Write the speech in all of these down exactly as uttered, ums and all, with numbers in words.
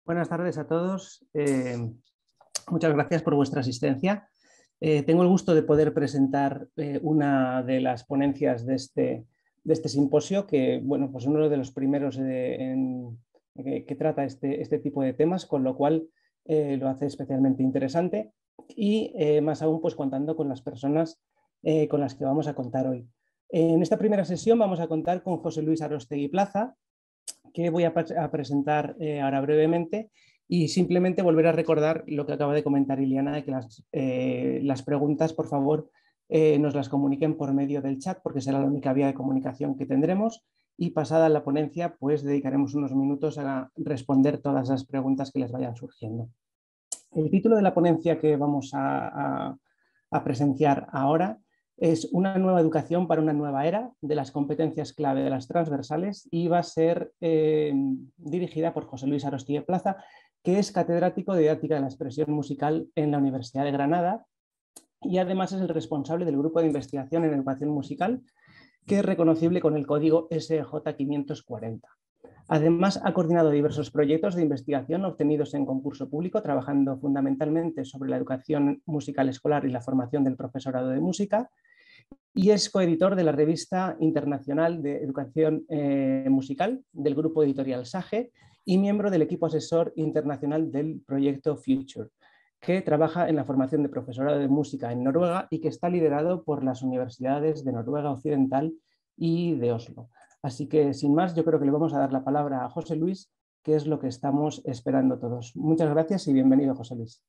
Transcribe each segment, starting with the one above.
Buenas tardes a todos. Eh, muchas gracias por vuestra asistencia. Eh, tengo el gusto de poder presentar eh, una de las ponencias de este, de este simposio, que bueno, pues uno de los primeros de, en, que, que trata este, este tipo de temas, con lo cual eh, lo hace especialmente interesante y eh, más aún pues contando con las personas eh, con las que vamos a contar hoy. En esta primera sesión vamos a contar con José Luis Arostegui Plaza, que voy a, a presentar eh, ahora brevemente, y simplemente volver a recordar lo que acaba de comentar Iliana, de que las, eh, las preguntas, por favor, eh, nos las comuniquen por medio del chat, porque será la única vía de comunicación que tendremos, y pasada la ponencia, pues dedicaremos unos minutos a responder todas las preguntas que les vayan surgiendo. El título de la ponencia que vamos a, a, a presenciar ahora es Una nueva educación para una nueva era, de las competencias clave de las transversales, y va a ser eh, dirigida por José Luis Arostegui Plaza, que es catedrático de didáctica de la expresión musical en la Universidad de Granada y además es el responsable del grupo de investigación en educación musical, que es reconocible con el código S J quinientos cuarenta. Además, ha coordinado diversos proyectos de investigación obtenidos en concurso público, trabajando fundamentalmente sobre la educación musical escolar y la formación del profesorado de música, y es coeditor de la revista internacional de educación eh, musical del grupo editorial SAGE y miembro del equipo asesor internacional del proyecto Future, que trabaja en la formación de profesorado de música en Noruega y que está liderado por las universidades de Noruega Occidental y de Oslo. Así que, sin más, yo creo que le vamos a dar la palabra a José Luis, que es lo que estamos esperando todos. Muchas gracias y bienvenido, José Luis.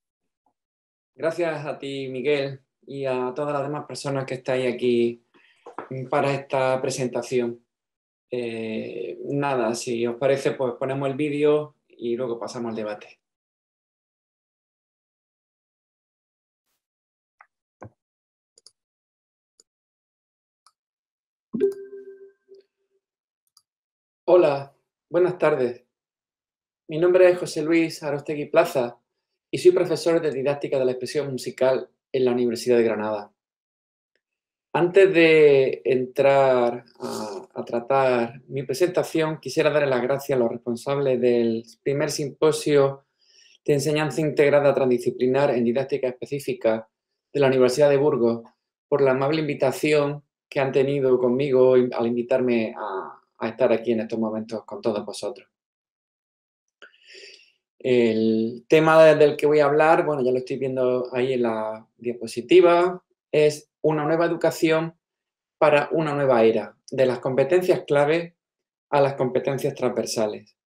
Gracias a ti, Miguel, y a todas las demás personas que estáis aquí para esta presentación. Eh, nada, si os parece, pues ponemos el vídeo y luego pasamos al debate. Hola, buenas tardes. Mi nombre es José Luis Arostegui Plaza y soy profesor de didáctica de la expresión musical en la Universidad de Granada. Antes de entrar a, a tratar mi presentación, quisiera darle las gracias a los responsables del primer simposio de enseñanza integrada transdisciplinar en didáctica específica de la Universidad de Burgos por la amable invitación que han tenido conmigo al invitarme a, a estar aquí en estos momentos con todos vosotros. El tema del que voy a hablar, bueno, ya lo estoy viendo ahí en la diapositiva, es una nueva educación para una nueva era, de las competencias clave a las competencias transversales.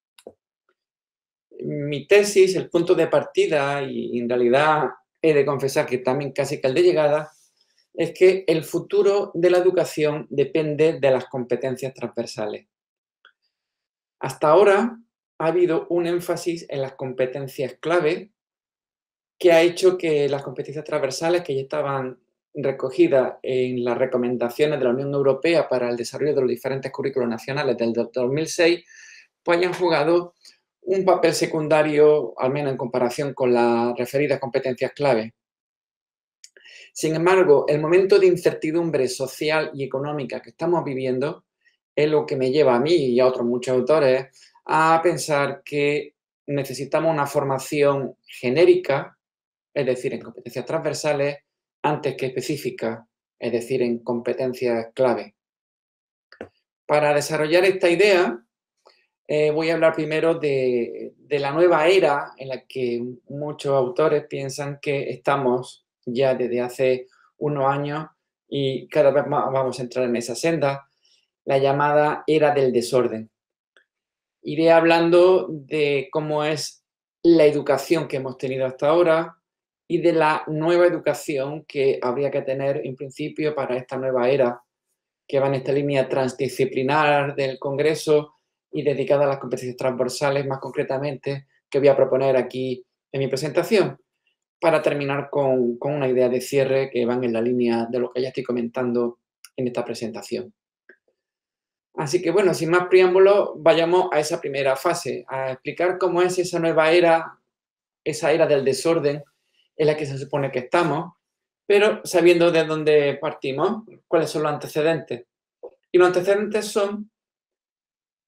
Mi tesis, el punto de partida, y en realidad he de confesar que también casi que el de llegada, es que el futuro de la educación depende de las competencias transversales. Hasta ahora ha habido un énfasis en las competencias clave que ha hecho que las competencias transversales, que ya estaban recogidas en las recomendaciones de la Unión Europea para el desarrollo de los diferentes currículos nacionales del dos mil seis, pues hayan jugado un papel secundario, al menos en comparación con las referidas competencias clave. Sin embargo, el momento de incertidumbre social y económica que estamos viviendo es lo que me lleva a mí y a otros muchos autores a pensar que necesitamos una formación genérica, es decir, en competencias transversales, antes que específicas, es decir, en competencias clave. Para desarrollar esta idea, eh, voy a hablar primero de, de la nueva era en la que muchos autores piensan que estamos ya desde hace unos años y cada vez más vamos a entrar en esa senda, la llamada era del desorden. Iré hablando de cómo es la educación que hemos tenido hasta ahora y de la nueva educación que habría que tener en principio para esta nueva era, que va en esta línea transdisciplinar del Congreso y dedicada a las competencias transversales, más concretamente, que voy a proponer aquí en mi presentación, para terminar con, con una idea de cierre que van en la línea de lo que ya estoy comentando en esta presentación. Así que, bueno, sin más preámbulos, vayamos a esa primera fase, a explicar cómo es esa nueva era, esa era del desorden en la que se supone que estamos, pero sabiendo de dónde partimos, cuáles son los antecedentes. Y los antecedentes son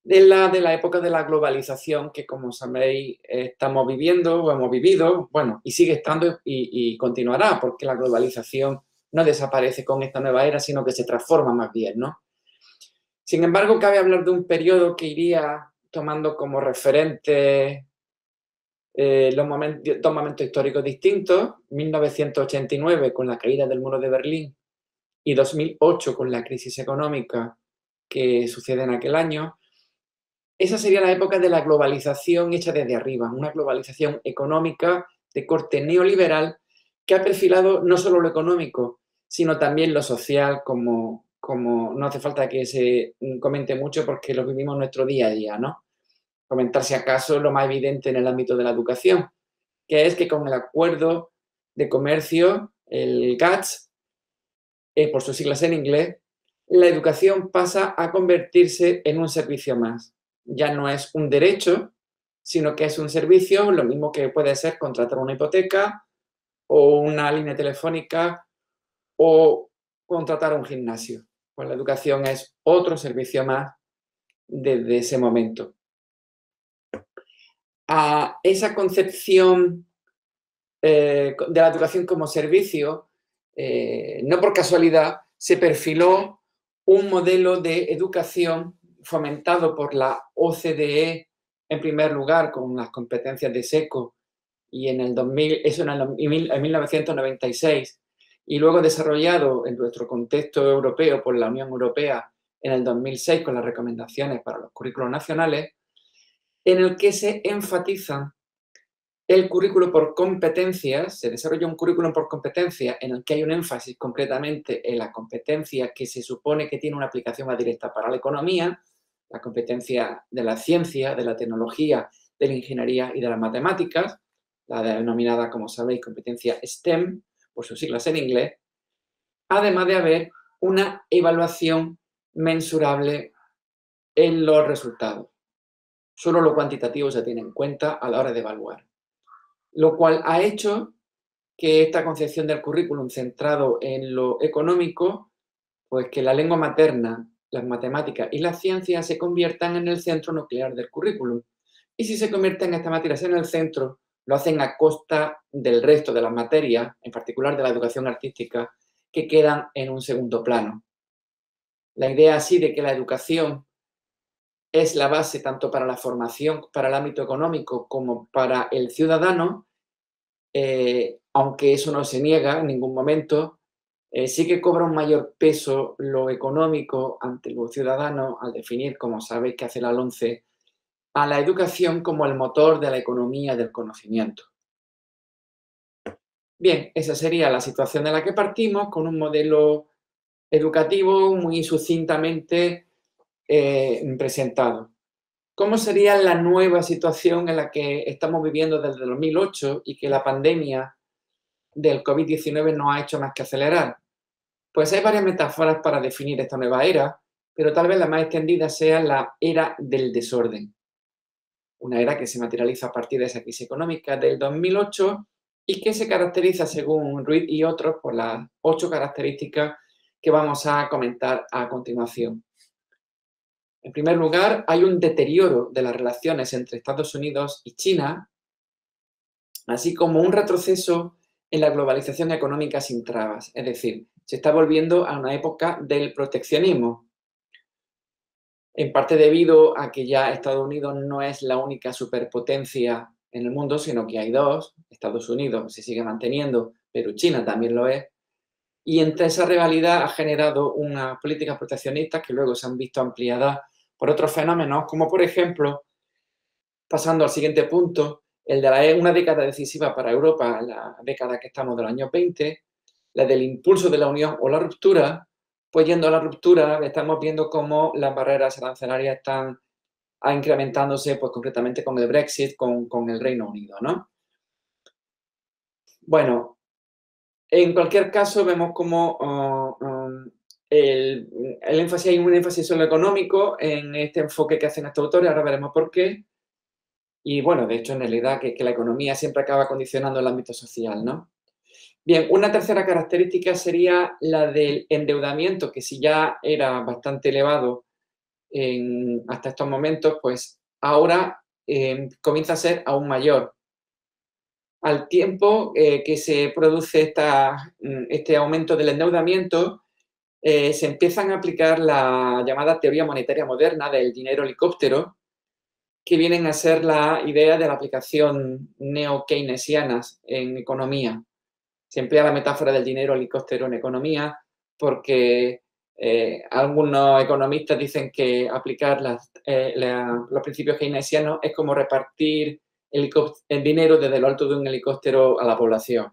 de la, de la época de la globalización que, como sabéis, estamos viviendo o hemos vivido, bueno, y sigue estando y, y continuará, porque la globalización no desaparece con esta nueva era, sino que se transforma más bien, ¿no? Sin embargo, cabe hablar de un periodo que iría tomando como referente eh, los momentos, dos momentos históricos distintos, mil novecientos ochenta y nueve con la caída del muro de Berlín y dos mil ocho con la crisis económica que sucede en aquel año. Esa sería la época de la globalización hecha desde arriba, una globalización económica de corte neoliberal que ha perfilado no solo lo económico, sino también lo social, como, como no hace falta que se comente mucho porque lo vivimos en nuestro día a día, ¿no? Comentar si acaso lo más evidente en el ámbito de la educación, que es que con el acuerdo de comercio, el GATS, eh, por sus siglas en inglés, la educación pasa a convertirse en un servicio más. Ya no es un derecho, sino que es un servicio, lo mismo que puede ser contratar una hipoteca o una línea telefónica o contratar un gimnasio. Pues la educación es otro servicio más desde ese momento. A esa concepción eh, de la educación como servicio, eh, no por casualidad, se perfiló un modelo de educación fomentado por la O C D E, en primer lugar, con las competencias de SECO, y en el dos mil, eso en, el, en mil novecientos noventa y seis, y luego desarrollado en nuestro contexto europeo por la Unión Europea en el dos mil seis con las recomendaciones para los currículos nacionales, en el que se enfatiza el currículo por competencias, se desarrolla un currículum por competencias en el que hay un énfasis concretamente en las competencias que se supone que tiene una aplicación más directa para la economía, la competencia de la ciencia, de la tecnología, de la ingeniería y de las matemáticas, la denominada, como sabéis, competencia STEM, por sus siglas en inglés, además de haber una evaluación mensurable en los resultados. Solo lo cuantitativo se tiene en cuenta a la hora de evaluar. Lo cual ha hecho que esta concepción del currículum centrado en lo económico, pues que la lengua materna, las matemáticas y las ciencias se conviertan en el centro nuclear del currículum. Y si se convierten estas materias en el centro, lo hacen a costa del resto de las materias, en particular de la educación artística, que quedan en un segundo plano. La idea así de que la educación es la base tanto para la formación, para el ámbito económico, como para el ciudadano, eh, aunque eso no se niega en ningún momento, eh, sí que cobra un mayor peso lo económico ante los ciudadanos al definir, como sabéis que hace la LOMCE, a la educación como el motor de la economía del conocimiento. Bien, esa sería la situación de la que partimos, con un modelo educativo muy sucintamente eh, presentado. ¿Cómo sería la nueva situación en la que estamos viviendo desde dos mil ocho y que la pandemia del COVID diecinueve no ha hecho más que acelerar? Pues hay varias metáforas para definir esta nueva era, pero tal vez la más extendida sea la era del desorden. Una era que se materializa a partir de esa crisis económica del dos mil ocho y que se caracteriza, según Ruiz y otros, por las ocho características que vamos a comentar a continuación. En primer lugar, hay un deterioro de las relaciones entre Estados Unidos y China, así como un retroceso en la globalización económica sin trabas. Es decir, se está volviendo a una época del proteccionismo, en parte debido a que ya Estados Unidos no es la única superpotencia en el mundo, sino que hay dos. Estados Unidos se sigue manteniendo, pero China también lo es. Y entre esa rivalidad ha generado unas políticas proteccionistas que luego se han visto ampliadas por otros fenómenos, como por ejemplo, pasando al siguiente punto, el de la, una década decisiva para Europa, la década que estamos del año veinte, la del impulso de la unión o la ruptura, pues yendo a la ruptura estamos viendo cómo las barreras arancelarias están incrementándose, pues concretamente con el Brexit, con, con el Reino Unido, ¿no? Bueno, en cualquier caso vemos como uh, um, el, el énfasis, hay un énfasis solo económico en este enfoque que hacen estos autores, ahora veremos por qué. Y bueno, de hecho, en realidad, que, que la economía siempre acaba condicionando el ámbito social, ¿no? Bien, una tercera característica sería la del endeudamiento, que si ya era bastante elevado en, hasta estos momentos, pues ahora eh, comienza a ser aún mayor. Al tiempo eh, que se produce esta, este aumento del endeudamiento, eh, se empiezan a aplicar la llamada teoría monetaria moderna del dinero helicóptero, que vienen a ser la idea de la aplicación neo-keynesiana en economía. Se emplea la metáfora del dinero helicóptero en economía porque eh, algunos economistas dicen que aplicar las, eh, la, los principios keynesianos es como repartir el dinero desde lo alto de un helicóptero a la población.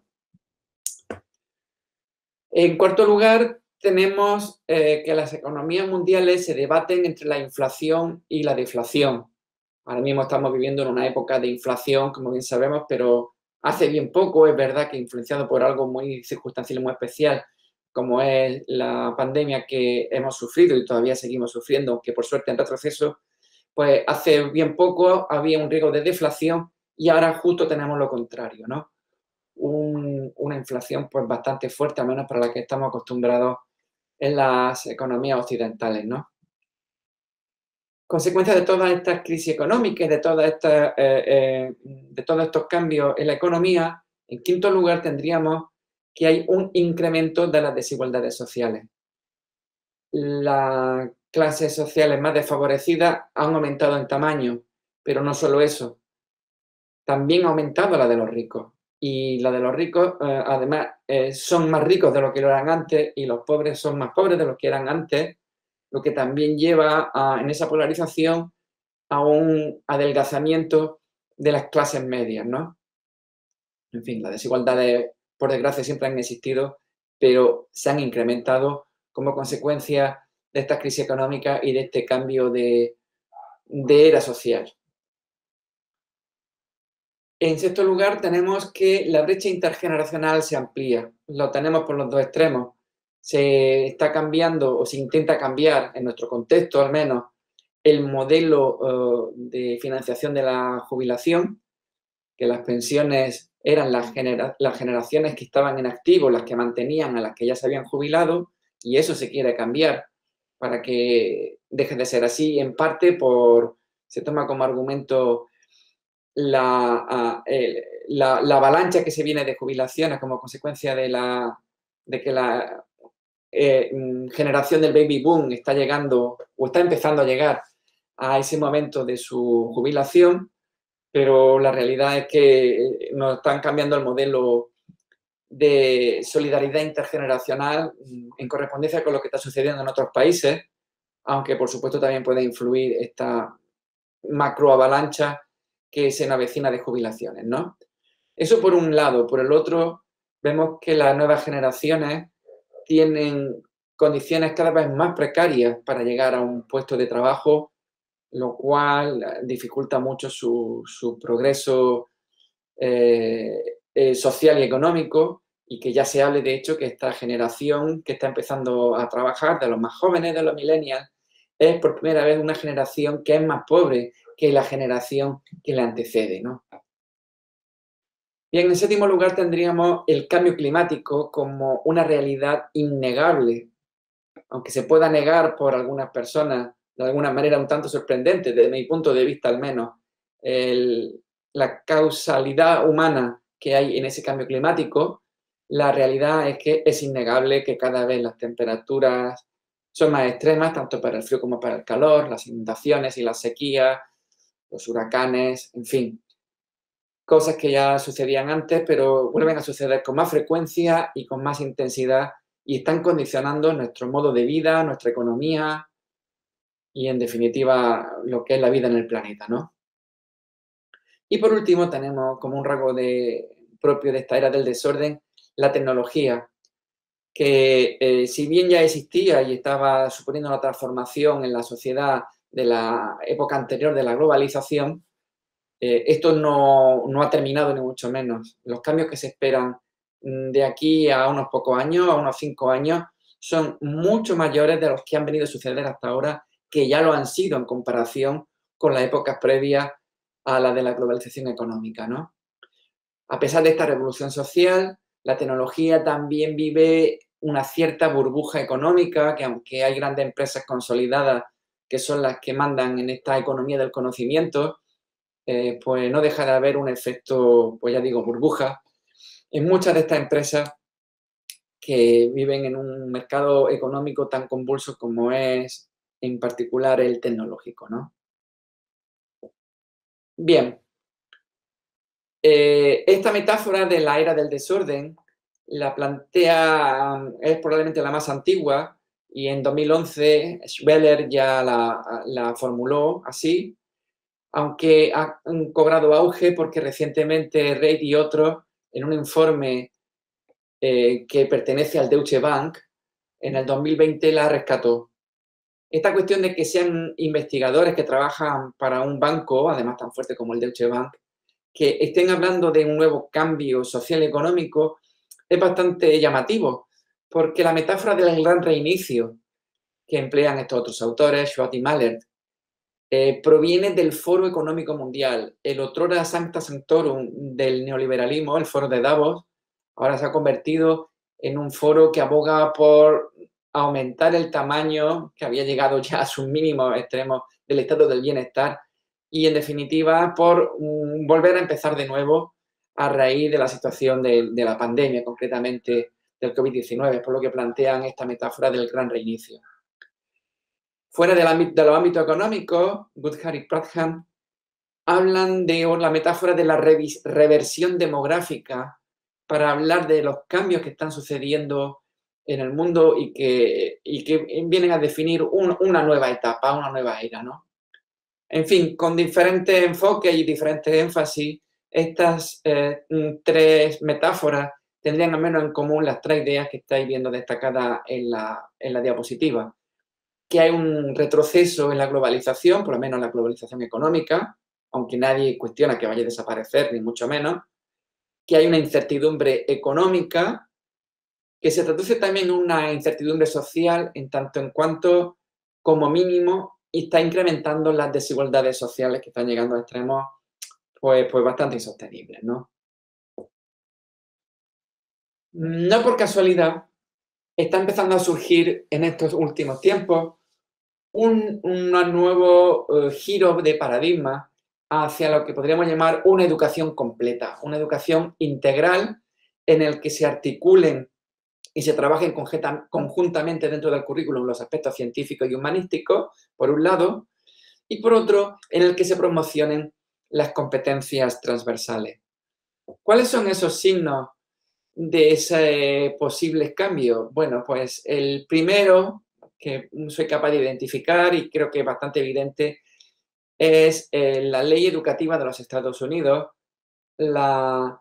En cuarto lugar, tenemos eh, que las economías mundiales se debaten entre la inflación y la deflación. Ahora mismo estamos viviendo en una época de inflación, como bien sabemos, pero hace bien poco, es verdad que influenciado por algo muy circunstancial y muy especial, como es la pandemia que hemos sufrido y todavía seguimos sufriendo, aunque por suerte en retroceso, pues hace bien poco había un riesgo de deflación y ahora justo tenemos lo contrario, ¿no? Un, una inflación pues bastante fuerte, al menos para la que estamos acostumbrados en las economías occidentales, ¿no? Consecuencia de todas estas crisis económicas y de, todas estas, eh, eh, de todos estos cambios en la economía, en quinto lugar tendríamos que hay un incremento de las desigualdades sociales. Las clases sociales más desfavorecidas han aumentado en tamaño, pero no solo eso, también ha aumentado la de los ricos. Y la de los ricos, eh, además, eh, son más ricos de lo que lo eran antes y los pobres son más pobres de lo que eran antes, lo que también lleva a, en esa polarización a un adelgazamiento de las clases medias, ¿no? En fin, las desigualdades, por desgracia, siempre han existido, pero se han incrementado como consecuencia de esta crisis económica y de este cambio de, de era social. En sexto lugar, tenemos que la brecha intergeneracional se amplía. Lo tenemos por los dos extremos. Se está cambiando o se intenta cambiar, en nuestro contexto al menos, el modelo uh, de financiación de la jubilación, que las pensiones eran las, genera las generaciones que estaban en activo, las que mantenían a las que ya se habían jubilado, y eso se quiere cambiar para que deje de ser así, en parte por, se toma como argumento la, uh, el, la, la avalancha que se viene de jubilaciones como consecuencia de, la, de que la eh, generación del baby boom está llegando o está empezando a llegar a ese momento de su jubilación, pero la realidad es que nos están cambiando el modelo de solidaridad intergeneracional en correspondencia con lo que está sucediendo en otros países, aunque por supuesto también puede influir esta macroavalancha que se avecina de jubilaciones, ¿no? Eso por un lado. Por el otro, vemos que las nuevas generaciones tienen condiciones cada vez más precarias para llegar a un puesto de trabajo, lo cual dificulta mucho su, su progreso eh, eh, social y económico, y que ya se hable, de hecho, que esta generación que está empezando a trabajar, de los más jóvenes, de los millennials, es por primera vez una generación que es más pobre que la generación que le antecede, ¿no? Bien, en séptimo lugar tendríamos el cambio climático como una realidad innegable, aunque se pueda negar por algunas personas de alguna manera un tanto sorprendente, desde mi punto de vista al menos, el, la causalidad humana que hay en ese cambio climático. La realidad es que es innegable que cada vez las temperaturas son más extremas, tanto para el frío como para el calor, las inundaciones y las sequías, los huracanes, en fin, cosas que ya sucedían antes, pero vuelven a suceder con más frecuencia y con más intensidad y están condicionando nuestro modo de vida, nuestra economía y, en definitiva, lo que es la vida en el planeta, ¿no? Y por último, tenemos como un rasgo de, propio de esta era del desorden, la tecnología, que eh, si bien ya existía y estaba suponiendo una transformación en la sociedad de la época anterior de la globalización, eh, esto no, no ha terminado ni mucho menos. Los cambios que se esperan de aquí a unos pocos años, a unos cinco años, son mucho mayores de los que han venido a suceder hasta ahora, que ya lo han sido en comparación con las épocas previas a la de la globalización económica, ¿no? A pesar de esta revolución social, la tecnología también vive una cierta burbuja económica, que aunque hay grandes empresas consolidadas, que son las que mandan en esta economía del conocimiento, eh, pues no deja de haber un efecto, pues ya digo, burbuja en muchas de estas empresas que viven en un mercado económico tan convulso como es en particular el tecnológico, ¿no? Bien, eh, esta metáfora de la era del desorden la plantea, es probablemente la más antigua, y en dos mil once Schweller ya la, la formuló así, aunque ha cobrado auge porque recientemente Reid y otros, en un informe eh, que pertenece al Deutsche Bank, en el dos mil veinte la rescató. Esta cuestión de que sean investigadores que trabajan para un banco, además tan fuerte como el Deutsche Bank, que estén hablando de un nuevo cambio social y económico, es bastante llamativo, porque la metáfora del gran reinicio que emplean estos otros autores, Schwartz y Mahler, eh, proviene del Foro Económico Mundial, el otrora Sancta Sanctorum del neoliberalismo, el Foro de Davos, ahora se ha convertido en un foro que aboga por aumentar el tamaño, que había llegado ya a sus mínimos extremos, del estado del bienestar, y en definitiva por um, volver a empezar de nuevo a raíz de la situación de, de la pandemia, concretamente del COVID diecinueve, por lo que plantean esta metáfora del gran reinicio. Fuera del ámbito, de los ámbitos económicos, Goodhart y Pradhan hablan de la metáfora de la reversión demográfica para hablar de los cambios que están sucediendo en el mundo y que, y que vienen a definir un, una nueva etapa, una nueva era, ¿no? En fin, con diferentes enfoques y diferentes énfasis, estas eh, tres metáforas tendrían al menos en común las tres ideas que estáis viendo destacadas en la, en la diapositiva. Que hay un retroceso en la globalización, por lo menos en la globalización económica, aunque nadie cuestiona que vaya a desaparecer, ni mucho menos, que hay una incertidumbre económica, que se traduce también en una incertidumbre social en tanto en cuanto, como mínimo, está incrementando las desigualdades sociales que están llegando a extremos pues, pues bastante insostenibles, ¿no? No por casualidad, está empezando a surgir en estos últimos tiempos un, un nuevo uh, giro de paradigma hacia lo que podríamos llamar una educación completa, una educación integral en el que se articulen y se trabajen conjuntamente dentro del currículum los aspectos científicos y humanísticos, por un lado, y por otro, en el que se promocionen las competencias transversales. ¿Cuáles son esos signos de ese posibles cambios? Bueno, pues el primero que soy capaz de identificar y creo que es bastante evidente es eh, la ley educativa de los Estados Unidos, la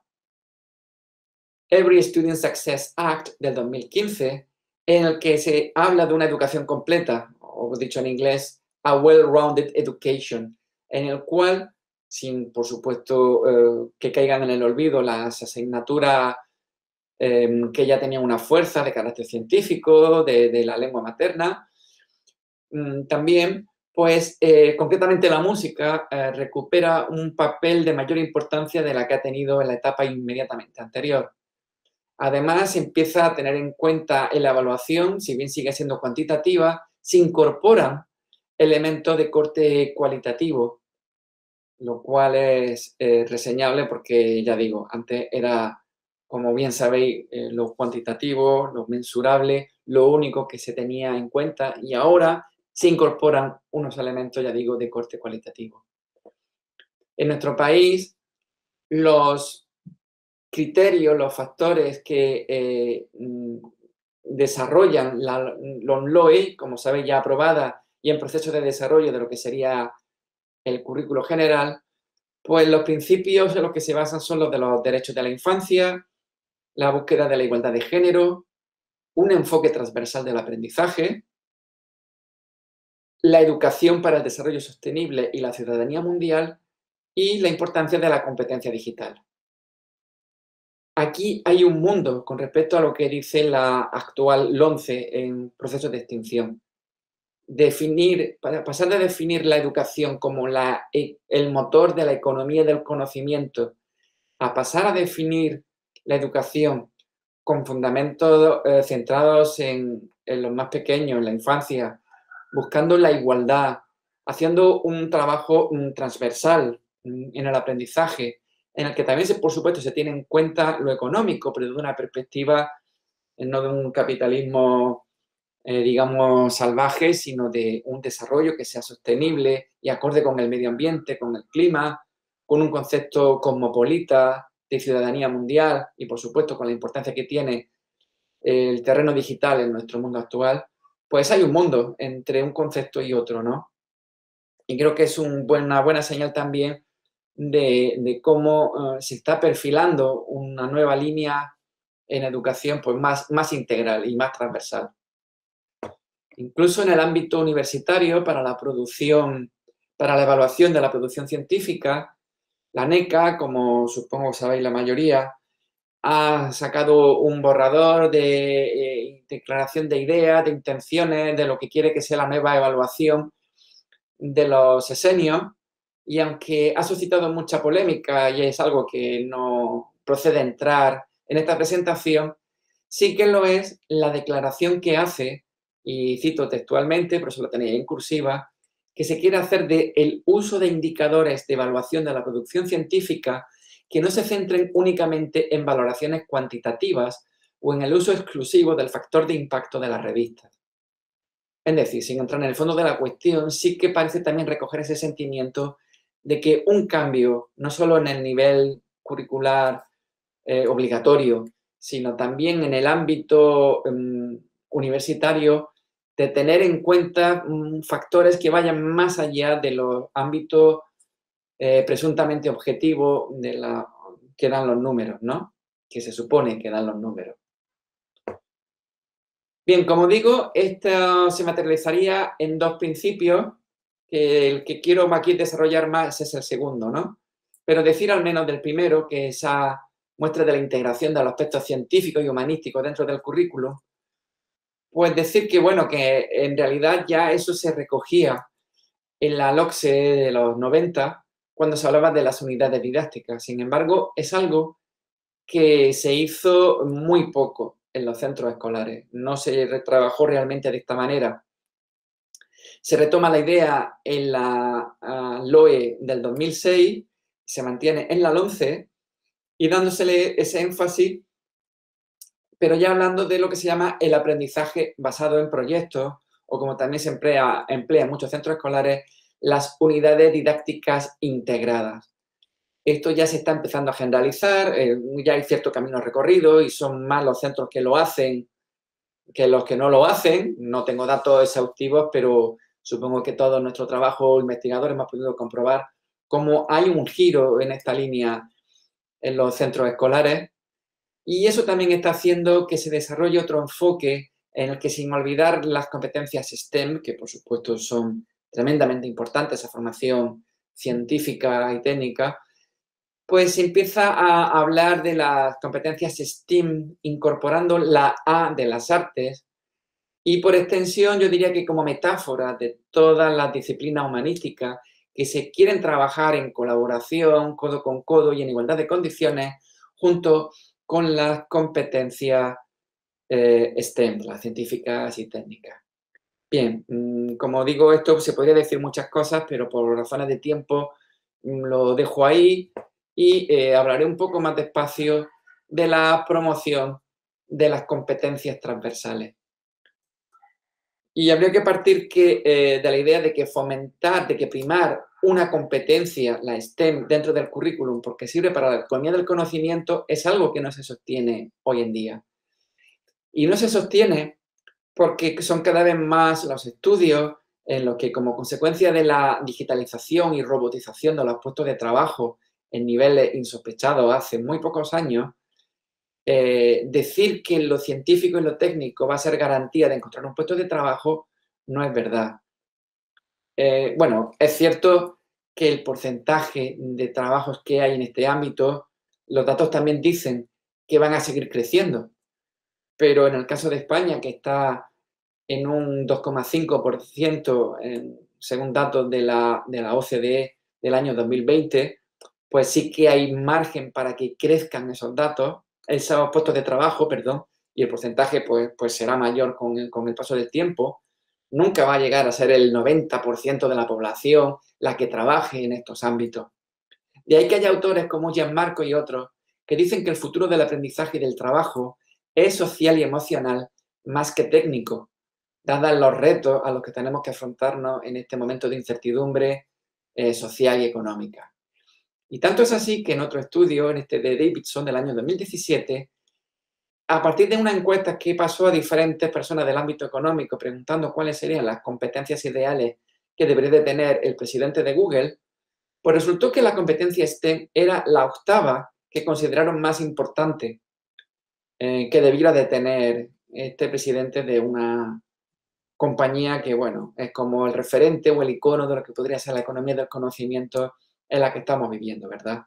Every Student Success Act del dos mil quince, en el que se habla de una educación completa, o dicho en inglés, a well-rounded education, en el cual, sin por supuesto eh, que caigan en el olvido las asignaturas eh, que ya tenían una fuerza de carácter científico, de, de la lengua materna, mm, también pues eh, concretamente la música eh, recupera un papel de mayor importancia de la que ha tenido en la etapa inmediatamente anterior. Además, se empieza a tener en cuenta en la evaluación, si bien sigue siendo cuantitativa, se incorporan elementos de corte cualitativo, lo cual es eh, reseñable porque, ya digo, antes era, como bien sabéis, eh, lo cuantitativo, lo mensurable, lo único que se tenía en cuenta, y ahora se incorporan unos elementos, ya digo, de corte cualitativo. En nuestro país, los criterios, los factores que eh, desarrollan la LOMLOE, como sabéis, ya aprobada y en proceso de desarrollo de lo que sería el currículo general, pues los principios en los que se basan son los de los derechos de la infancia, la búsqueda de la igualdad de género, un enfoque transversal del aprendizaje, la educación para el desarrollo sostenible y la ciudadanía mundial y la importancia de la competencia digital. Aquí hay un mundo con respecto a lo que dice la actual LOMCE en proceso de extinción. Definir, para pasar de definir la educación como la, el motor de la economía del conocimiento, a pasar a definir la educación con fundamentos eh, centrados en, en los más pequeños, en la infancia, buscando la igualdad, haciendo un trabajo um, transversal um, en el aprendizaje, en el que también, se, por supuesto, se tiene en cuenta lo económico, pero desde una perspectiva eh, no de un capitalismo, eh, digamos, salvaje, sino de un desarrollo que sea sostenible y acorde con el medio ambiente, con el clima, con un concepto cosmopolita de ciudadanía mundial y, por supuesto, con la importancia que tiene el terreno digital en nuestro mundo actual, pues hay un mundo entre un concepto y otro, ¿no? Y creo que es un buen, una buena señal también de, de cómo uh, se está perfilando una nueva línea en educación pues más, más integral y más transversal. Incluso en el ámbito universitario, para la producción, para la evaluación de la producción científica, la NECA, como supongo sabéis la mayoría, ha sacado un borrador de eh, declaración de ideas, de intenciones, de lo que quiere que sea la nueva evaluación de los sesenios, y aunque ha suscitado mucha polémica y es algo que no procede entrar en esta presentación, sí que lo es la declaración que hace, y cito textualmente, por eso lo tenéis en cursiva, que se quiere hacer del uso de indicadores de evaluación de la producción científica que no se centren únicamente en valoraciones cuantitativas o en el uso exclusivo del factor de impacto de las revistas. Es decir, sin entrar en el fondo de la cuestión, sí que parece también recoger ese sentimiento de que un cambio, no solo en el nivel curricular eh, obligatorio, sino también en el ámbito um, universitario, de tener en cuenta um, factores que vayan más allá de los ámbitos eh, presuntamente objetivos de la, que dan los números, ¿no? Que se supone que dan los números. Bien, como digo, esto se materializaría en dos principios, que el que quiero aquí desarrollar más es el segundo, ¿no? Pero decir al menos del primero, que esa muestra de la integración de los aspectos científicos y humanísticos dentro del currículo, pues decir que, bueno, que en realidad ya eso se recogía en la LOCSE de los noventa, cuando se hablaba de las unidades didácticas. Sin embargo, es algo que se hizo muy poco en los centros escolares. No se trabajó realmente de esta manera. Se retoma la idea en la uh, L O E del dos mil seis, se mantiene en la LOMCE y dándosele ese énfasis, pero ya hablando de lo que se llama el aprendizaje basado en proyectos, o como también se emplea, emplea en muchos centros escolares, las unidades didácticas integradas. Esto ya se está empezando a generalizar, eh, ya hay cierto camino recorrido y son más los centros que lo hacen que los que no lo hacen. No tengo datos exhaustivos, pero supongo que todo nuestro trabajo investigador hemos podido comprobar cómo hay un giro en esta línea en los centros escolares, y eso también está haciendo que se desarrolle otro enfoque en el que, sin olvidar las competencias STEM, que por supuesto son tremendamente importantes, esa formación científica y técnica, pues se empieza a hablar de las competencias STEAM incorporando la A de las artes, y por extensión yo diría que como metáfora de todas las disciplinas humanísticas que se quieren trabajar en colaboración, codo con codo y en igualdad de condiciones, junto con las competencias eh, STEM, las científicas y técnicas. Bien, como digo, esto se podría decir muchas cosas, pero por razones de tiempo lo dejo ahí y eh, hablaré un poco más despacio de la promoción de las competencias transversales. Y habría que partir que, eh, de la idea de que fomentar, de que primar una competencia, la STEM, dentro del currículum, porque sirve para la economía del conocimiento, es algo que no se sostiene hoy en día. Y no se sostiene porque son cada vez más los estudios en los que, como consecuencia de la digitalización y robotización de los puestos de trabajo en niveles insospechados hace muy pocos años, eh, decir que lo científico y lo técnico va a ser garantía de encontrar un puesto de trabajo no es verdad. Eh, bueno, es cierto que el porcentaje de trabajos que hay en este ámbito, los datos también dicen que van a seguir creciendo, pero en el caso de España, que está en un dos coma cinco por ciento según datos de la, de la O C D E del año dos mil veinte, pues sí que hay margen para que crezcan esos datos, esos puestos de trabajo, perdón, y el porcentaje pues, pues será mayor con el, con el paso del tiempo. Nunca va a llegar a ser el noventa por ciento de la población la que trabaje en estos ámbitos. De ahí que haya autores como Gianmarco y otros que dicen que el futuro del aprendizaje y del trabajo es social y emocional más que técnico, dadas los retos a los que tenemos que afrontarnos en este momento de incertidumbre eh, social y económica. Y tanto es así que en otro estudio, en este de Davidson del año dos mil diecisiete, a partir de una encuesta que pasó a diferentes personas del ámbito económico preguntando cuáles serían las competencias ideales que debería de tener el presidente de Google, pues resultó que la competencia STEM era la octava que consideraron más importante eh, que debiera de tener este presidente de una compañía que, bueno, es como el referente o el icono de lo que podría ser la economía del conocimiento en la que estamos viviendo, ¿verdad?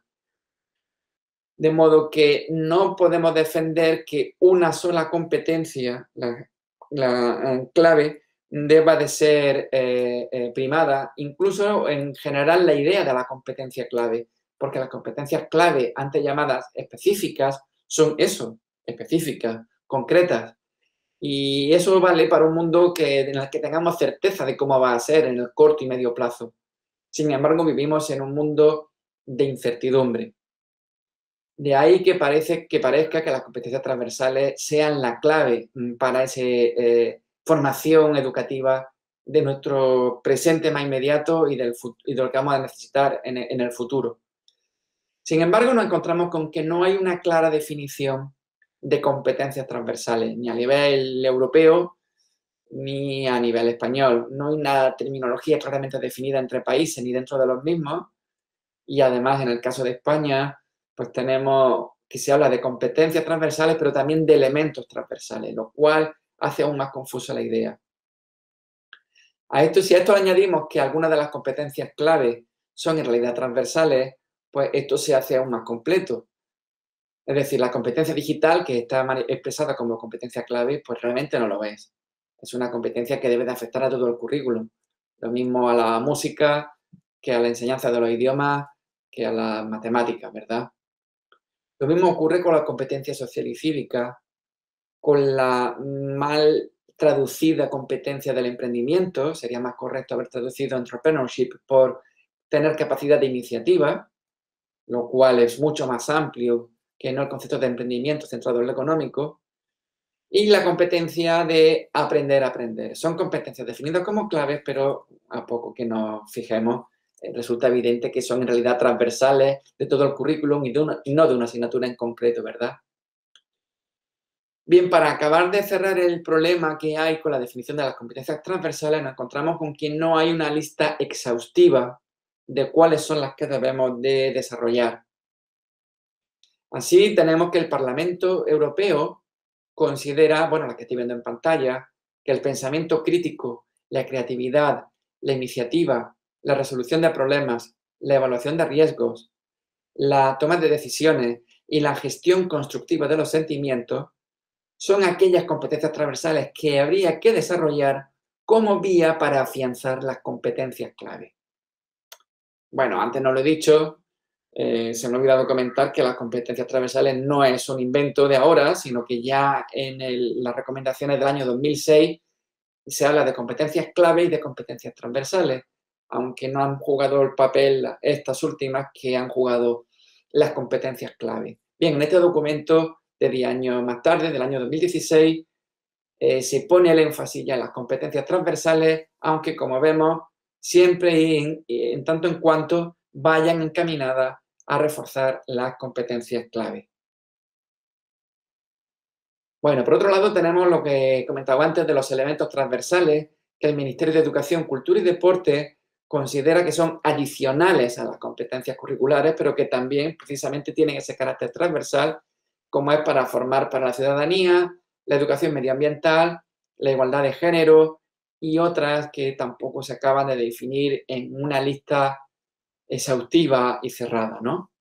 De modo que no podemos defender que una sola competencia, la, la eh, clave, deba de ser eh, eh, primada, incluso en general la idea de la competencia clave, porque las competencias clave, antes llamadas específicas, son eso, específicas, concretas. Y eso vale para un mundo que, en el que tengamos certeza de cómo va a ser en el corto y medio plazo. Sin embargo, vivimos en un mundo de incertidumbre. De ahí que, parece, que parezca que las competencias transversales sean la clave para esa eh, formación educativa de nuestro presente más inmediato y, del, y de lo que vamos a necesitar en, en el futuro. Sin embargo, nos encontramos con que no hay una clara definición de competencias transversales, ni a nivel europeo ni a nivel español. No hay una terminología claramente definida entre países ni dentro de los mismos. Y además, en el caso de España, pues tenemos que se habla de competencias transversales, pero también de elementos transversales, lo cual hace aún más confusa la idea. A esto, si a esto le añadimos que algunas de las competencias clave son en realidad transversales, pues esto se hace aún más completo. Es decir, la competencia digital, que está expresada como competencia clave, pues realmente no lo es. Es una competencia que debe de afectar a todo el currículum. Lo mismo a la música, que a la enseñanza de los idiomas, que a las matemáticas, ¿verdad? Lo mismo ocurre con la competencia social y cívica, con la mal traducida competencia del emprendimiento, sería más correcto haber traducido entrepreneurship por tener capacidad de iniciativa, lo cual es mucho más amplio que no el concepto de emprendimiento centrado en lo económico, y la competencia de aprender a aprender. Son competencias definidas como claves, pero a poco que nos fijemos, eh, resulta evidente que son en realidad transversales de todo el currículum y, de una, y no de una asignatura en concreto, ¿verdad? Bien, para acabar de cerrar el problema que hay con la definición de las competencias transversales, nos encontramos con que no hay una lista exhaustiva de cuáles son las que debemos de desarrollar. Así, tenemos que el Parlamento Europeo considera, bueno, la que estoy viendo en pantalla, que el pensamiento crítico, la creatividad, la iniciativa, la resolución de problemas, la evaluación de riesgos, la toma de decisiones y la gestión constructiva de los sentimientos son aquellas competencias transversales que habría que desarrollar como vía para afianzar las competencias clave. Bueno, antes no lo he dicho, eh, se me ha olvidado comentar que las competencias transversales no es un invento de ahora, sino que ya en el, las recomendaciones del año dos mil seis se habla de competencias clave y de competencias transversales, aunque no han jugado el papel estas últimas que han jugado las competencias clave. Bien, en este documento de diez años más tarde, del año dos mil dieciséis, eh, se pone el énfasis ya en las competencias transversales, aunque como vemos, siempre en, en tanto en cuanto vayan encaminadas a reforzar las competencias clave. Bueno, por otro lado tenemos lo que comentaba antes de los elementos transversales que el Ministerio de Educación, Cultura y Deporte considera que son adicionales a las competencias curriculares, pero que también precisamente tienen ese carácter transversal, como es para formar para la ciudadanía, la educación medioambiental, la igualdad de género y otras que tampoco se acaban de definir en una lista exhaustiva y cerrada, ¿no?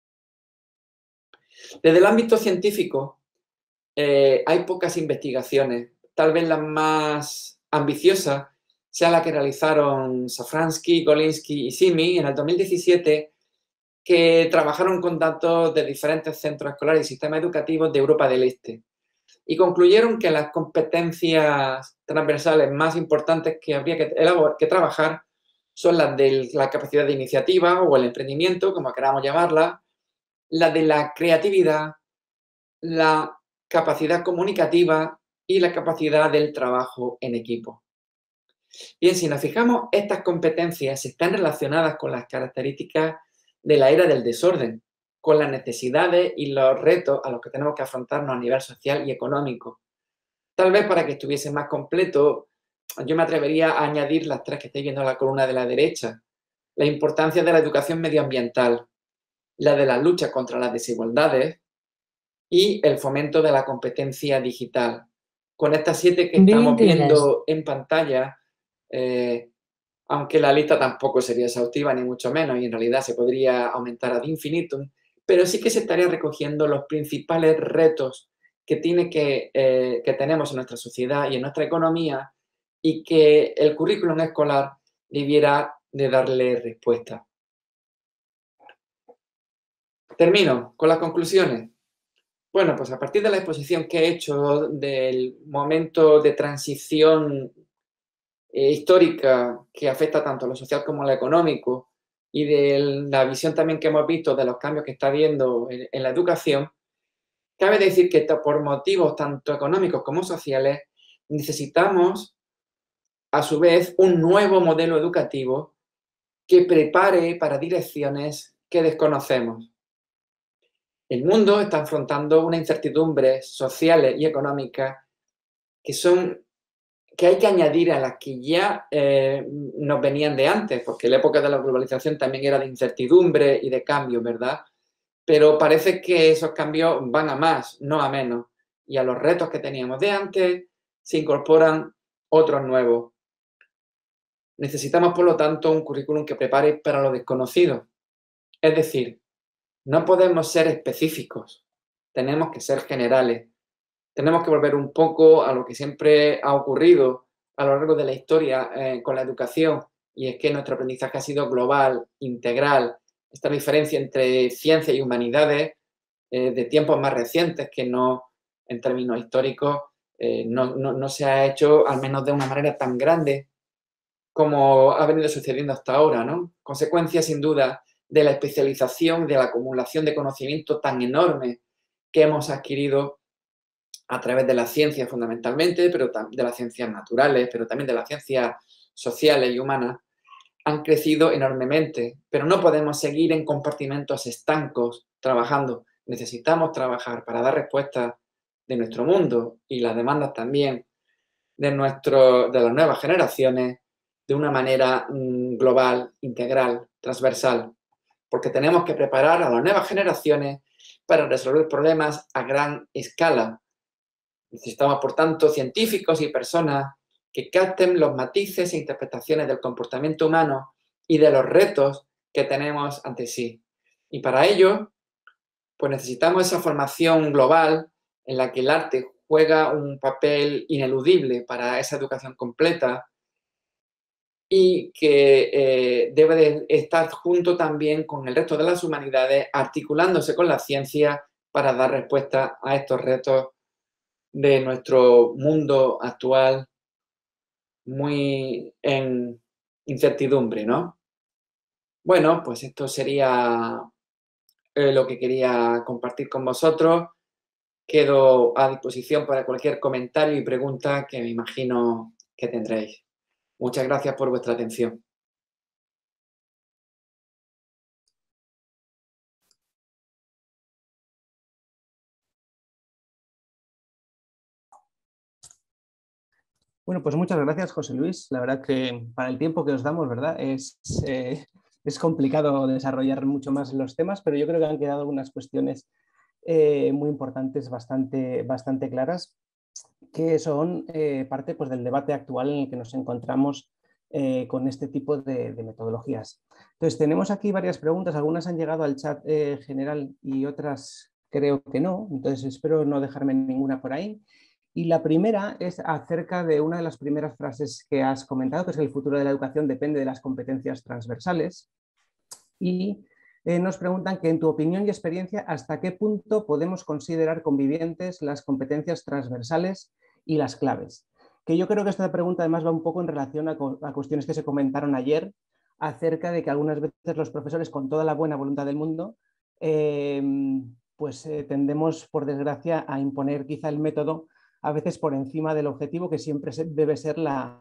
Desde el ámbito científico, eh, hay pocas investigaciones. Tal vez la más ambiciosa sea la que realizaron Safransky, Golinsky y Simi en el dos mil diecisiete, que trabajaron con datos de diferentes centros escolares y sistemas educativos de Europa del Este. y concluyeron que las competencias transversales más importantes que habría que, que trabajar son las de la capacidad de iniciativa o el emprendimiento, como queramos llamarla, la de la creatividad, la capacidad comunicativa y la capacidad del trabajo en equipo. Bien, si nos fijamos, estas competencias están relacionadas con las características de la era del desorden, con las necesidades y los retos a los que tenemos que afrontarnos a nivel social y económico. Tal vez para que estuviese más completo, yo me atrevería a añadir las tres que estáis viendo en la columna de la derecha. La importancia de la educación medioambiental, la de la lucha contra las desigualdades y el fomento de la competencia digital. Con estas siete que estamos viendo en pantalla, eh, aunque la lista tampoco sería exhaustiva ni mucho menos, y en realidad se podría aumentar ad infinitum, pero sí que se estaría recogiendo los principales retos que, tiene que, eh, que tenemos en nuestra sociedad y en nuestra economía y que el currículum escolar debiera de darle respuesta. Termino con las conclusiones. Bueno, pues a partir de la exposición que he hecho del momento de transición eh, histórica que afecta tanto a lo social como a lo económico y de la visión también que hemos visto de los cambios que está habiendo en, en la educación, cabe decir que por motivos tanto económicos como sociales necesitamos a su vez un nuevo modelo educativo que prepare para direcciones que desconocemos. El mundo está afrontando unas incertidumbres sociales y económicas que son que hay que añadir a las que ya eh, nos venían de antes, porque la época de la globalización también era de incertidumbre y de cambio, ¿verdad? Pero parece que esos cambios van a más, no a menos. Y a los retos que teníamos de antes se incorporan otros nuevos. Necesitamos, por lo tanto, un currículum que prepare para lo desconocido. Es decir, no podemos ser específicos, tenemos que ser generales. Tenemos que volver un poco a lo que siempre ha ocurrido a lo largo de la historia eh, con la educación, y es que nuestro aprendizaje ha sido global, integral. Esta diferencia entre ciencia y humanidades eh, de tiempos más recientes, que no, en términos históricos, eh, no, no, no se ha hecho, al menos de una manera tan grande como ha venido sucediendo hasta ahora, ¿no? Consecuencia, sin duda, de la especialización, de la acumulación de conocimiento tan enorme que hemos adquirido a través de las ciencias fundamentalmente, pero de las ciencias naturales, pero también de las ciencias sociales y humanas, han crecido enormemente, pero no podemos seguir en compartimentos estancos trabajando. Necesitamos trabajar para dar respuesta de nuestro mundo y las demandas también de, nuestro, de las nuevas generaciones de una manera mmm, global, integral, transversal, porque tenemos que preparar a las nuevas generaciones para resolver problemas a gran escala. Necesitamos, por tanto, científicos y personas que capten los matices e interpretaciones del comportamiento humano y de los retos que tenemos ante sí. Y para ello, pues necesitamos esa formación global en la que el arte juega un papel ineludible para esa educación completa y que eh, debe de estar junto también con el resto de las humanidades, articulándose con la ciencia para dar respuesta a estos retos de nuestro mundo actual muy en incertidumbre, ¿no? Bueno, pues esto sería eh, lo que quería compartir con vosotros. Quedo a disposición para cualquier comentario y pregunta que me imagino que tendréis. Muchas gracias por vuestra atención. Bueno, pues muchas gracias, José Luis. La verdad que para el tiempo que os damos, ¿verdad? Es, eh, es complicado desarrollar mucho más los temas, pero yo creo que han quedado algunas cuestiones eh, muy importantes, bastante, bastante claras, que son eh, parte pues, del debate actual en el que nos encontramos eh, con este tipo de, de metodologías. Entonces, tenemos aquí varias preguntas, algunas han llegado al chat eh, general y otras creo que no, entonces espero no dejarme ninguna por ahí. Y la primera es acerca de una de las primeras frases que has comentado, que es que el futuro de la educación depende de las competencias transversales. Y eh, nos preguntan que en tu opinión y experiencia, ¿hasta qué punto podemos considerar convivientes las competencias transversales y las claves? Que yo creo que esta pregunta además va un poco en relación a, a cuestiones que se comentaron ayer acerca de que algunas veces los profesores, con toda la buena voluntad del mundo, eh, pues eh, tendemos, por desgracia, a imponer quizá el método a veces por encima del objetivo, que siempre debe ser la...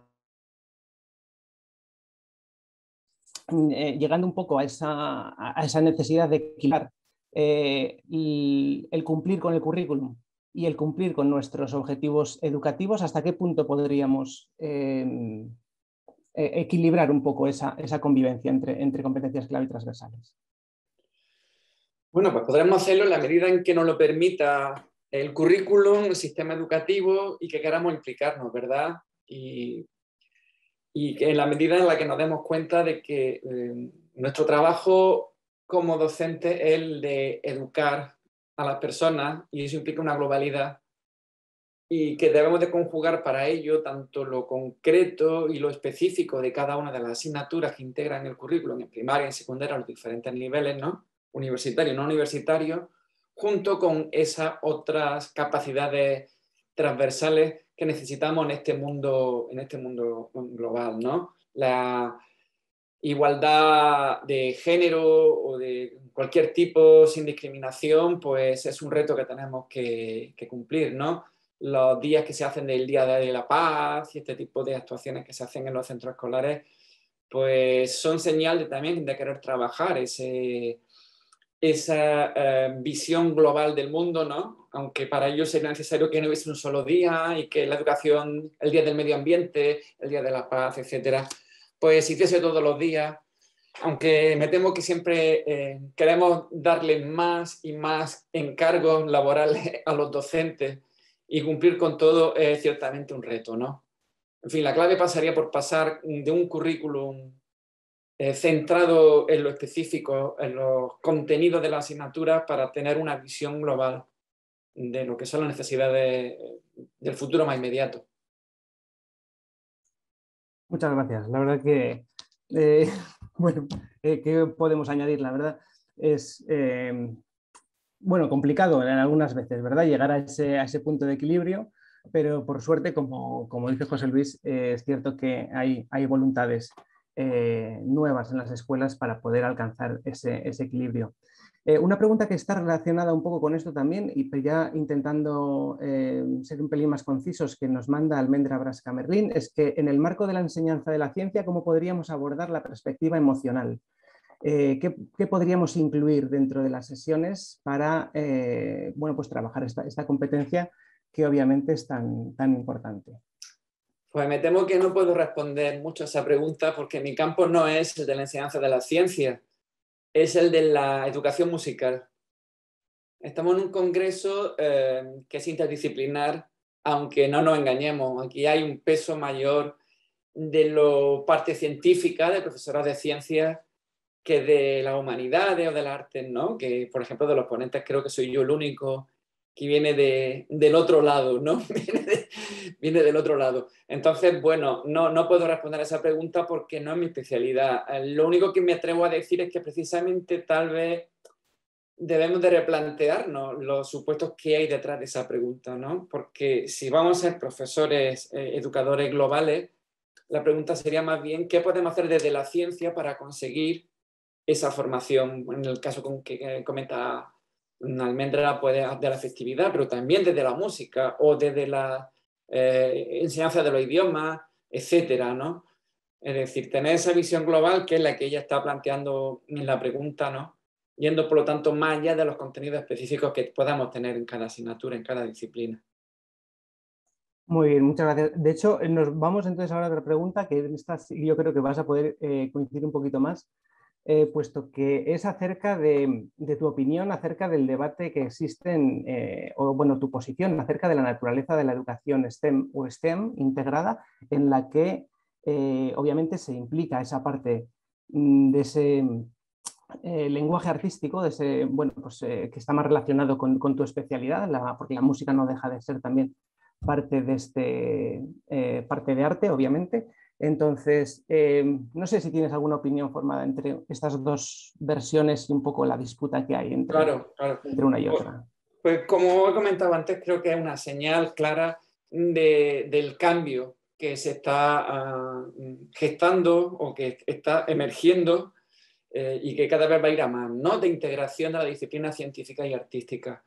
Eh, llegando un poco a esa, a esa necesidad de equilibrar eh, el, el cumplir con el currículum y el cumplir con nuestros objetivos educativos, ¿hasta qué punto podríamos eh, equilibrar un poco esa, esa convivencia entre, entre competencias clave y transversales? Bueno, pues podremos hacerlo en la medida en que nos lo permita el currículum, el sistema educativo y que queramos implicarnos, ¿verdad? Y, y que en la medida en la que nos demos cuenta de que eh, nuestro trabajo como docente es el de educar a las personas y eso implica una globalidad y que debemos de conjugar para ello tanto lo concreto y lo específico de cada una de las asignaturas que integran el currículum en primaria, en secundaria, a los diferentes niveles, ¿no? Universitario y no universitario, junto con esas otras capacidades transversales que necesitamos en este mundo, en este mundo global, ¿no? La igualdad de género o de cualquier tipo sin discriminación, pues es un reto que tenemos que, que cumplir, ¿no? Los días que se hacen del Día de la Paz y este tipo de actuaciones que se hacen en los centros escolares, pues son señal de, también de querer trabajar ese, esa eh, visión global del mundo, ¿no? Aunque para ello sería necesario que no hubiese un solo día y que la educación, el Día del Medio Ambiente, el Día de la Paz, etcétera, pues hiciese todos los días, aunque me temo que siempre eh, queremos darle más y más encargos laborales a los docentes y cumplir con todo es ciertamente un reto, ¿no? En fin, la clave pasaría por pasar de un currículum eh, centrado en lo específico, en los contenidos de la asignatura para tener una visión global de lo que son las necesidades del futuro más inmediato. Muchas gracias. La verdad que, eh, bueno, eh, ¿qué podemos añadir? La verdad es, eh, bueno, complicado en algunas veces, ¿verdad? Llegar a ese, a ese punto de equilibrio, pero por suerte, como, como dice José Luis, eh, es cierto que hay, hay voluntades eh, nuevas en las escuelas para poder alcanzar ese, ese equilibrio. Eh, una pregunta que está relacionada un poco con esto también, y ya intentando eh, ser un pelín más concisos, que nos manda Almendra Brasca Merlín, es que en el marco de la enseñanza de la ciencia, ¿cómo podríamos abordar la perspectiva emocional? Eh, ¿qué, ¿Qué podríamos incluir dentro de las sesiones para eh, bueno, pues trabajar esta, esta competencia que obviamente es tan, tan importante? Pues me temo que no puedo responder mucho a esa pregunta porque mi campo no es el de la enseñanza de la ciencia, es el de la educación musical. Estamos en un congreso eh, que es interdisciplinar, aunque no nos engañemos, aquí hay un peso mayor de la parte científica, de profesoras de ciencias, que de las humanidades o de las artes, ¿no? Que, por ejemplo, de los ponentes creo que soy yo el único que viene de, del otro lado, ¿no? Viene, de, viene del otro lado. Entonces, bueno, no, no puedo responder a esa pregunta porque no es mi especialidad. Lo único que me atrevo a decir es que precisamente tal vez debemos de replantearnos los supuestos que hay detrás de esa pregunta, ¿no? Porque si vamos a ser profesores, eh, educadores globales, la pregunta sería más bien ¿qué podemos hacer desde la ciencia para conseguir esa formación? En el caso con que comenta Almendra, puede de la festividad, pero también desde la música o desde la eh, enseñanza de los idiomas, etcétera, ¿no? Es decir, tener esa visión global que es la que ella está planteando en la pregunta, ¿no? Yendo, por lo tanto, más allá de los contenidos específicos que podamos tener en cada asignatura, en cada disciplina. Muy bien, muchas gracias. De hecho, nos vamos entonces ahora a otra pregunta que esta yo creo que vas a poder eh, coincidir un poquito más, eh, puesto que es acerca de, de tu opinión acerca del debate que existe, en, eh, o bueno, tu posición acerca de la naturaleza de la educación STEM o STEM integrada, en la que eh, obviamente se implica esa parte mm, de ese eh, lenguaje artístico, de ese, bueno, pues, eh, que está más relacionado con, con tu especialidad, la, porque la música no deja de ser también parte de, este, eh, parte parte de arte, obviamente. Entonces, eh, no sé si tienes alguna opinión formada entre estas dos versiones y un poco la disputa que hay entre, Claro, claro. entre una y Pues, otra. pues como he comentado antes, creo que es una señal clara de, del cambio que se está uh, gestando o que está emergiendo eh, y que cada vez va a ir a más, ¿no? De integración de la disciplina científica y artística.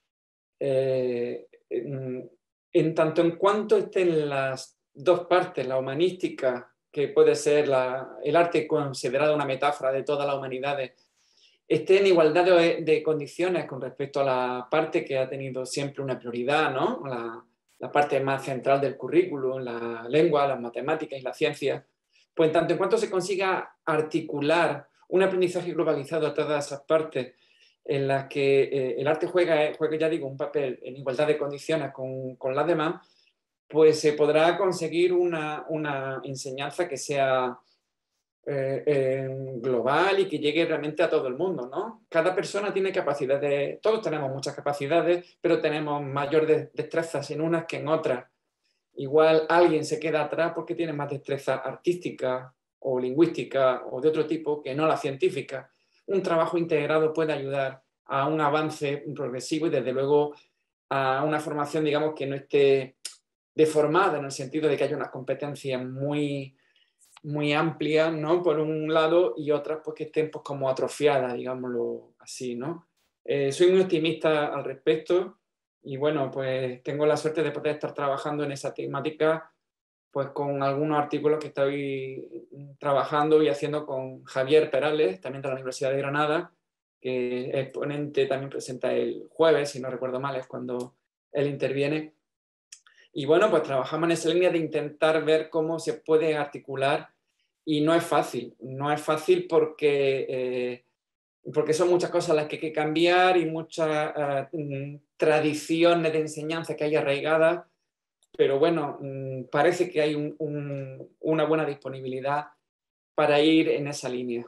Eh, en, en tanto en cuanto estén las dos partes, la humanística, que puede ser la, el arte considerado una metáfora de todas las humanidades, esté en igualdad de, de condiciones con respecto a la parte que ha tenido siempre una prioridad, ¿no? La, la parte más central del currículum, la lengua, las matemáticas y la ciencia, pues en tanto en cuanto se consiga articular un aprendizaje globalizado a todas esas partes en las que eh, el arte juega, juega, ya digo, un papel en igualdad de condiciones con, con las demás, pues se podrá conseguir una, una enseñanza que sea eh, eh, global y que llegue realmente a todo el mundo, ¿no? Cada persona tiene capacidades, todos tenemos muchas capacidades, pero tenemos mayor de, destrezas en unas que en otras. Igual alguien se queda atrás porque tiene más destreza artística o lingüística o de otro tipo que no la científica. Un trabajo integrado puede ayudar a un avance progresivo y desde luego a una formación, digamos, que no esté deformada en el sentido de que haya unas competencias muy, muy amplias, ¿no? Por un lado, y otras pues que estén pues, como atrofiadas, digámoslo así, ¿no? Eh, soy muy optimista al respecto y bueno, pues tengo la suerte de poder estar trabajando en esa temática pues con algunos artículos que estoy trabajando y haciendo con Javier Perales, también de la Universidad de Granada, que es ponente, también presenta el jueves, si no recuerdo mal, es cuando él interviene. Y bueno, pues trabajamos en esa línea de intentar ver cómo se puede articular y no es fácil, no es fácil porque, eh, porque son muchas cosas las que hay que cambiar y muchas uh, tradiciones de enseñanza que hay arraigadas, pero bueno, um, parece que hay un, un, una buena disponibilidad para ir en esa línea.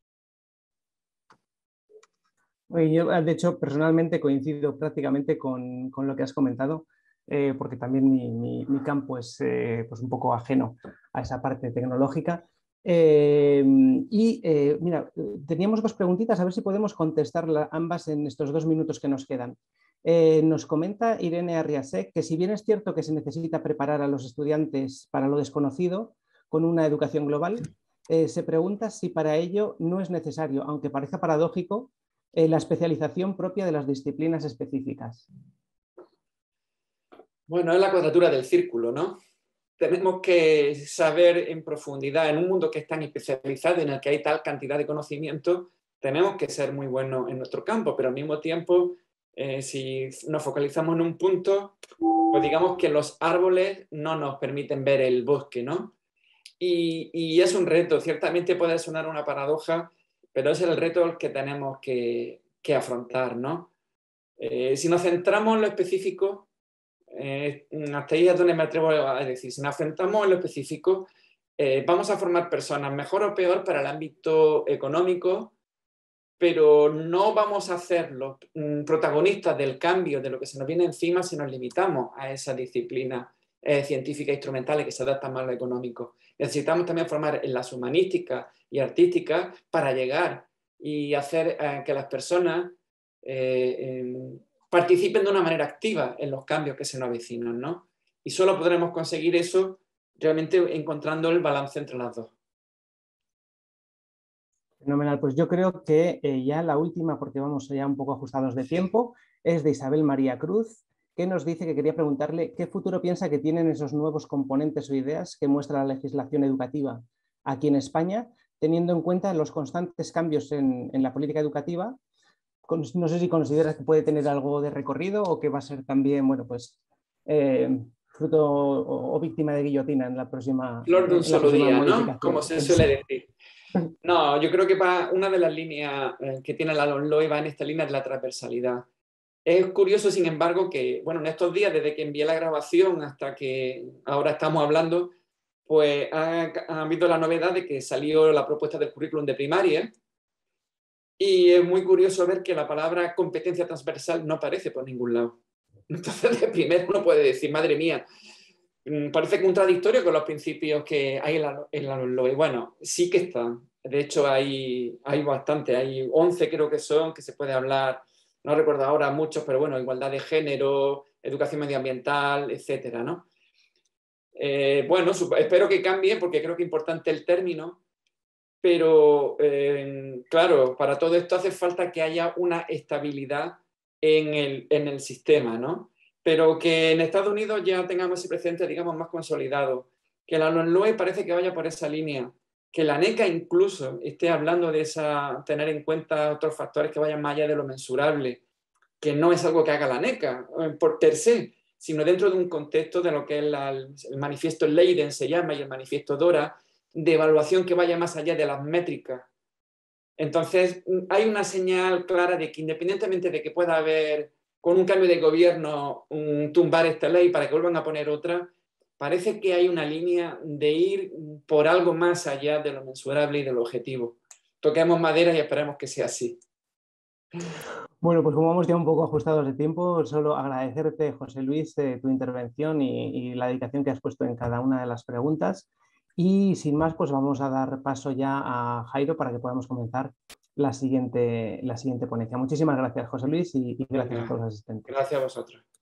Yo, de hecho, personalmente coincido prácticamente con, con lo que has comentado, eh, porque también mi, mi, mi campo es eh, pues un poco ajeno a esa parte tecnológica. Eh, y eh, mira, teníamos dos preguntitas, a ver si podemos contestar ambas en estos dos minutos que nos quedan. Eh, nos comenta Irene Arriasek que si bien es cierto que se necesita preparar a los estudiantes para lo desconocido con una educación global, eh, se pregunta si para ello no es necesario, aunque parezca paradójico, Eh, la especialización propia de las disciplinas específicas. Bueno, es la cuadratura del círculo, ¿no? Tenemos que saber en profundidad, en un mundo que es tan especializado, en el que hay tal cantidad de conocimiento, tenemos que ser muy buenos en nuestro campo, pero al mismo tiempo, eh, si nos focalizamos en un punto, pues digamos que los árboles no nos permiten ver el bosque, ¿no? Y, y es un reto, ciertamente puede sonar una paradoja, pero es el reto que tenemos que, que afrontar, ¿no? Eh, si nos centramos en lo específico, eh, hasta ahí es donde me atrevo a decir, si nos centramos en lo específico, eh, vamos a formar personas mejor o peor para el ámbito económico, pero no vamos a ser los mm, protagonistas del cambio de lo que se nos viene encima si nos limitamos a esa disciplina eh, científica e instrumentales que se adaptan más a lo económico. Necesitamos también formar en las humanísticas y artísticas para llegar y hacer eh, que las personas eh, eh, participen de una manera activa en los cambios que se nos avecinan, ¿no? Y solo podremos conseguir eso realmente encontrando el balance entre las dos. Fenomenal, pues yo creo que eh, ya la última, porque vamos ya un poco ajustados de tiempo, es de Isabel María Cruz, que nos dice que quería preguntarle qué futuro piensa que tienen esos nuevos componentes o ideas que muestra la legislación educativa aquí en España, teniendo en cuenta los constantes cambios en, en la política educativa. No sé si consideras que puede tener algo de recorrido o que va a ser también, bueno, pues eh, fruto o, o víctima de guillotina en la próxima, Flor de un en la solo próxima día, ¿no? Como modificación. se suele decir. No, yo creo que va, una de las líneas eh, que tiene la LOMLOE va en esta línea de la transversalidad. Es curioso, sin embargo, que bueno, en estos días, desde que envié la grabación hasta que ahora estamos hablando, pues ha, ha habido la novedad de que salió la propuesta del currículum de primaria y es muy curioso ver que la palabra competencia transversal no aparece por ningún lado. Entonces, de primero uno puede decir, madre mía, parece contradictorio con los principios que hay en la, en la LOE. Bueno, sí que están. De hecho, hay, hay bastante, hay once creo que son, que se puede hablar, no recuerdo ahora muchos, pero bueno, igualdad de género, educación medioambiental, etcétera, ¿no? Eh, bueno, espero que cambie porque creo que es importante el término, pero eh, claro, para todo esto hace falta que haya una estabilidad en el, en el sistema, ¿no? Pero que en Estados Unidos ya tengamos ese precedente, digamos, más consolidado, que la LOE parece que vaya por esa línea, que la NECA incluso esté hablando de esa, tener en cuenta otros factores que vayan más allá de lo mensurable, que no es algo que haga la NECA por per se, sino dentro de un contexto de lo que es la, el manifiesto Leiden se llama y el manifiesto Dora, de evaluación que vaya más allá de las métricas. Entonces, hay una señal clara de que independientemente de que pueda haber, con un cambio de gobierno, un, tumbar esta ley para que vuelvan a poner otra, parece que hay una línea de ir por algo más allá de lo mensurable y de lo objetivo. Toquemos madera y esperemos que sea así. Bueno, pues como vamos ya un poco ajustados de tiempo, solo agradecerte, José Luis, eh, tu intervención y, y la dedicación que has puesto en cada una de las preguntas. Y sin más, pues vamos a dar paso ya a Jairo para que podamos comenzar la siguiente, la siguiente ponencia. Muchísimas gracias, José Luis, y, y gracias Venga, a todos los asistentes. gracias a vosotros.